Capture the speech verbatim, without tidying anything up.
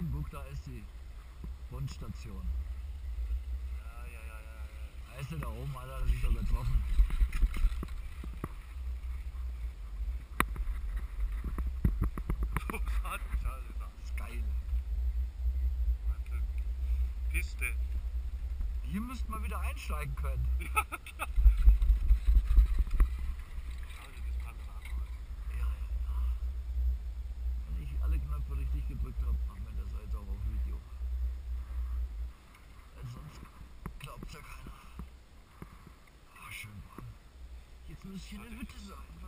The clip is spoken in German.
oben, guck, da ist die Bundstation. Ja, ja, ja, ja, ja. Da ist sie da oben, Alter, hat er sich doch getroffen. Schade, schade, Das ist geil. Wahnsinn. Piste. Hier müssten wir wieder einsteigen können. Ja, klar. Schau dir das Panorama an. Ja, ja. Wenn ich alle Knöpfe richtig gedrückt habe, machen wir das jetzt auch auf Video. Weil sonst glaubt's ja keiner. Ah, schön warm. Jetzt müsste hier eine Hütte sein.